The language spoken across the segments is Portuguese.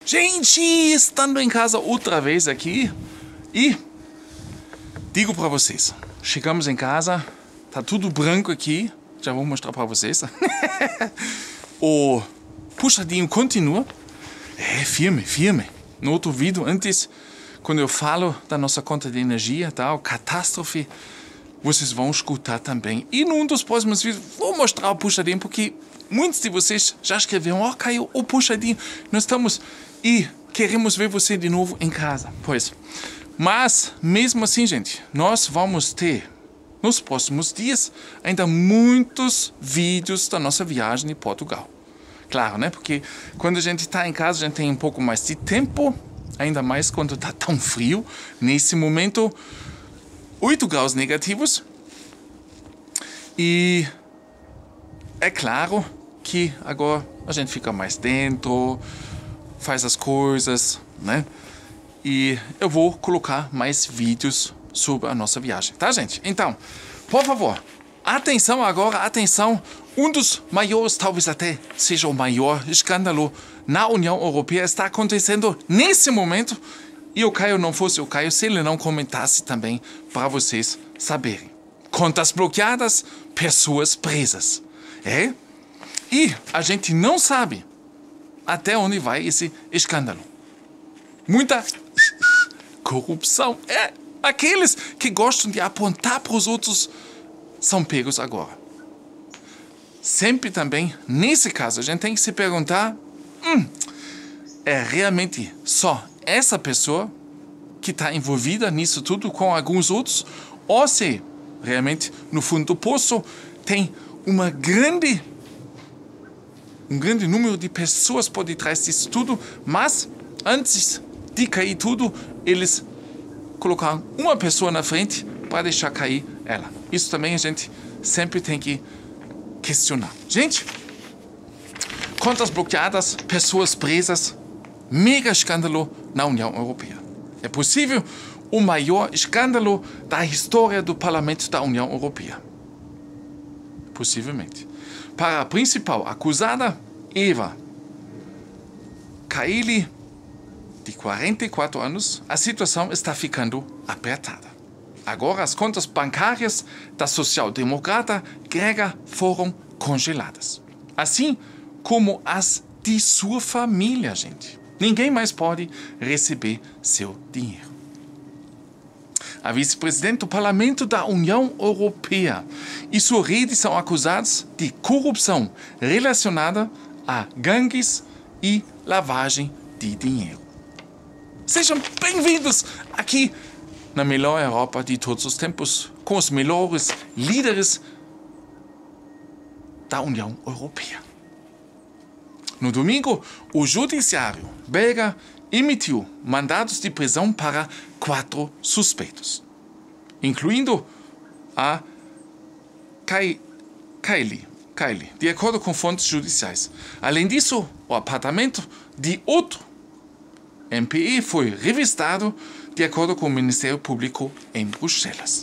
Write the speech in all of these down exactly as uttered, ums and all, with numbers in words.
Gente, estando em casa outra vez aqui e digo para vocês, chegamos em casa, tá tudo branco aqui, já vou mostrar para vocês. O puxadinho continua, é firme, firme. No outro vídeo antes, quando eu falo da nossa conta de energia, tal, catástrofe, vocês vão escutar também. E num dos próximos vídeos vou mostrar o puxadinho, porque muitos de vocês já escreveram, ó, oh, caiu o puxadinho, nós estamos e queremos ver você de novo em casa. Pois, mas mesmo assim, gente, nós vamos ter nos próximos dias ainda muitos vídeos da nossa viagem em Portugal. Claro, né? Porque quando a gente está em casa, a gente tem um pouco mais de tempo, ainda mais quando está tão frio. Nesse momento, oito graus negativos. E é claro que agora a gente fica mais dentro, faz as coisas, né? E eu vou colocar mais vídeos sobre a nossa viagem, tá, gente? Então, por favor, atenção agora, atenção. Um dos maiores, talvez até seja o maior escândalo na União Europeia está acontecendo nesse momento. E o Caio não fosse o Caio se ele não comentasse também para vocês saberem. Contas bloqueadas, pessoas presas. É? E a gente não sabe até onde vai esse escândalo. Muita corrupção. É, aqueles que gostam de apontar para os outros são pegos agora. Sempre também, nesse caso, a gente tem que se perguntar, hum, é realmente só essa pessoa que está envolvida nisso tudo com alguns outros, ou se realmente no fundo do poço tem uma grande um grande número de pessoas por detrás disso tudo, mas antes de cair tudo, eles colocaram uma pessoa na frente para deixar cair ela. Isso também a gente sempre tem que questionar. Gente, contas bloqueadas, pessoas presas, mega escândalo na União Europeia. É possível o maior escândalo da história do Parlamento da União Europeia. Possivelmente. Para a principal acusada, Eva Kaili, de quarenta e quatro anos, a situação está ficando apertada. Agora as contas bancárias da social-democrata grega foram congeladas. Assim como as de sua família, gente. Ninguém mais pode receber seu dinheiro. A vice-presidente do Parlamento da União Europeia e sua rede são acusados de corrupção relacionada a gangues e lavagem de dinheiro. Sejam bem-vindos aqui na melhor Europa de todos os tempos, com os melhores líderes da União Europeia. No domingo, o judiciário belga emitiu mandados de prisão para quatro suspeitos, incluindo a Kaili, Kaili, de acordo com fontes judiciais. Além disso, o apartamento de outro M P E foi revistado de acordo com o Ministério Público em Bruxelas.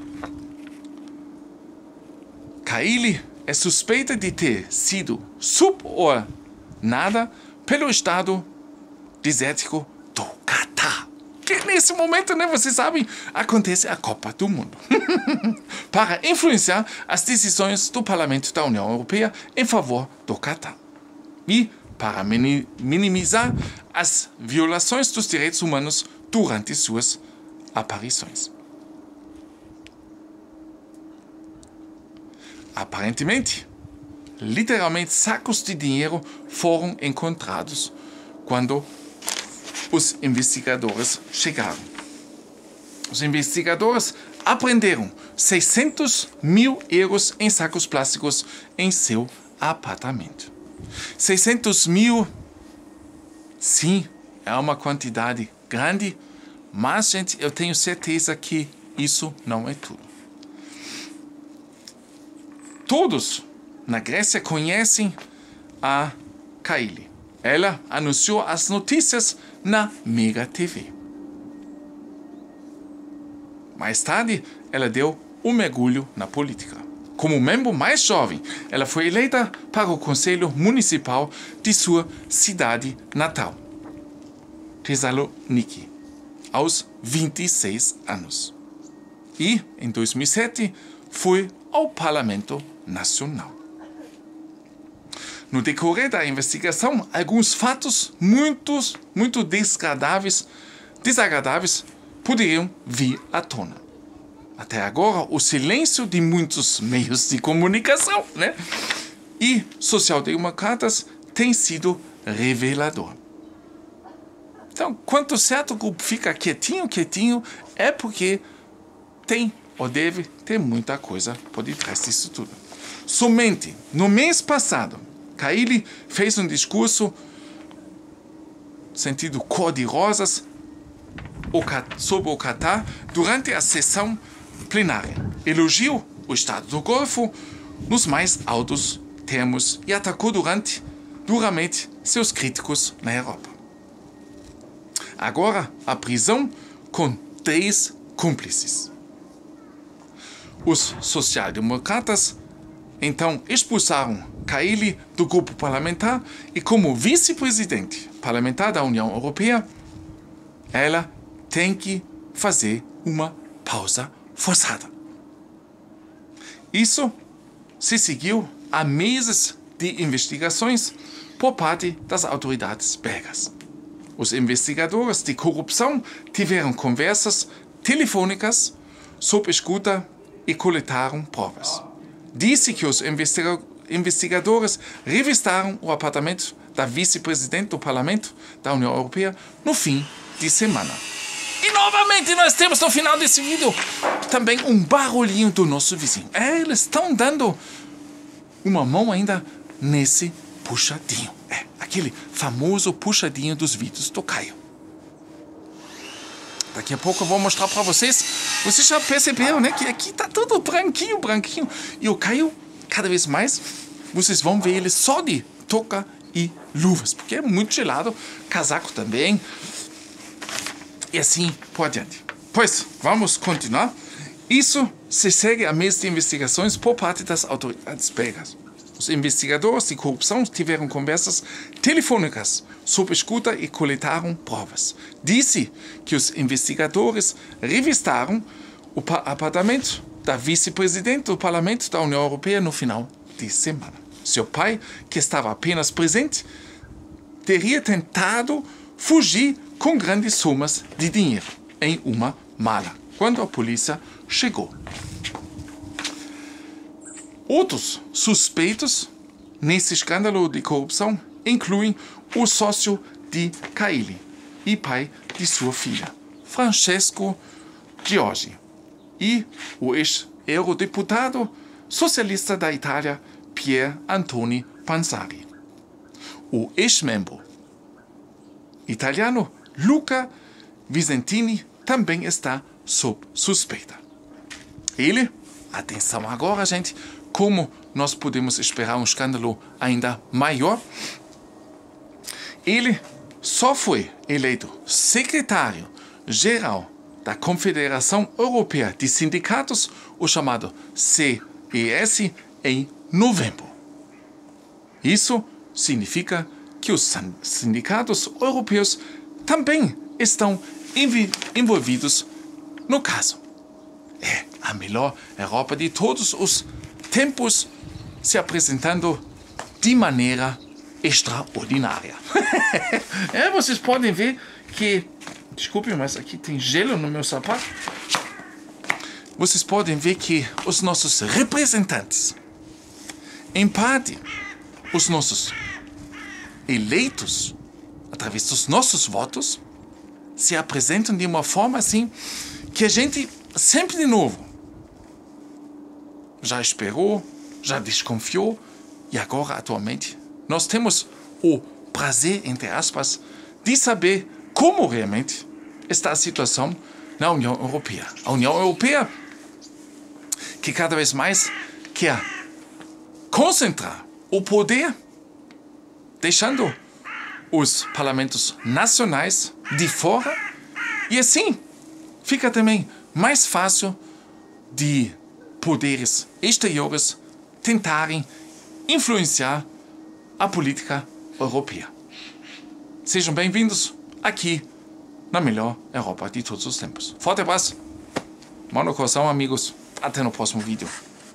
Kaili é suspeita de ter sido subornada pelo Estado desértico do Catar. Que nesse momento, né, vocês sabem, acontece a Copa do Mundo. Para influenciar as decisões do Parlamento da União Europeia em favor do Catar. E para minimizar as violações dos direitos humanos durante suas aparições. Aparentemente, literalmente sacos de dinheiro foram encontrados quando os investigadores chegaram. Os investigadores apreenderam seiscentos mil euros em sacos plásticos em seu apartamento. seiscentos mil, sim, é uma quantidade grande, mas, gente, eu tenho certeza que isso não é tudo. Todos na Grécia conhecem a Kaili. Ela anunciou as notícias na Mega T V. Mais tarde, ela deu um mergulho na política. Como membro mais jovem, ela foi eleita para o Conselho Municipal de sua cidade natal. Thessaloniki, aos vinte e seis anos. E, em dois mil e sete, foi ao Parlamento Nacional. No decorrer da investigação, alguns fatos muito, muito desagradáveis, desagradáveis poderiam vir à tona. Até agora, o silêncio de muitos meios de comunicação, né, e social-democratas tem sido revelador. Então, quando certo grupo fica quietinho, quietinho, é porque tem ou deve ter muita coisa por detrás disso tudo. Somente no mês passado, Kaili fez um discurso sentido cor-de-rosas sobre o Catar durante a sessão plenária. Elogiou o Estado do Golfo nos mais altos termos e atacou durante, duramente seus críticos na Europa. Agora, a prisão com três cúmplices. Os social-democratas então expulsaram Kaili do grupo parlamentar e, como vice-presidente parlamentar da União Europeia, ela tem que fazer uma pausa forçada. Isso se seguiu a meses de investigações por parte das autoridades belgas. Os investigadores de corrupção tiveram conversas telefônicas sob escuta e coletaram provas. Disse que os investiga investigadores revistaram o apartamento da vice-presidente do Parlamento da União Europeia no fim de semana. E novamente nós temos no final desse vídeo também um barulhinho do nosso vizinho. É, eles estão dando uma mão ainda nesse puxadinho. É, aquele famoso puxadinho dos vídeos do Caio. Daqui a pouco eu vou mostrar para vocês. Vocês já perceberam, né? Que aqui tá tudo branquinho, branquinho. E o Caio, cada vez mais, vocês vão ver ele só de touca e luvas. Porque é muito gelado. Casaco também. E assim por adiante. Pois, vamos continuar. Isso se segue a mês de investigações por parte das autoridades belgas. Os investigadores de corrupção tiveram conversas telefônicas sob escuta e coletaram provas. Disse que os investigadores revistaram o apartamento da vice-presidente do Parlamento da União Europeia no final de semana. Seu pai, que estava apenas presente, teria tentado fugir com grandes somas de dinheiro em uma mala, quando a polícia chegou. Outros suspeitos nesse escândalo de corrupção incluem o sócio de Kaili e pai de sua filha, Francesco Giorgi, e o ex-eurodeputado socialista da Itália, Pier Antoni Panzari. O ex-membro italiano Luca Vicentini também está sob suspeita. Ele, atenção agora, gente, como nós podemos esperar um escândalo ainda maior, ele só foi eleito secretário-geral da Confederação Europeia de Sindicatos, o chamado C E S, em novembro. Isso significa que os sindicatos europeus também estão envolvidos no caso. É a melhor Europa de todos os tempos se apresentando de maneira extraordinária. É, vocês podem ver que... Desculpe, mas aqui tem gelo no meu sapato. Vocês podem ver que os nossos representantes, em parte, os nossos eleitos, através dos nossos votos, se apresentam de uma forma assim que a gente sempre de novo já esperou, já desconfiou e agora atualmente nós temos o prazer, entre aspas, de saber como realmente está a situação na União Europeia. A União Europeia que cada vez mais quer concentrar o poder, deixando os parlamentos nacionais de fora, e assim fica também mais fácil de poderes exteriores tentarem influenciar a política europeia. Sejam bem-vindos aqui na melhor Europa de todos os tempos. Forte abraço, mão no coração, amigos. Até no próximo vídeo.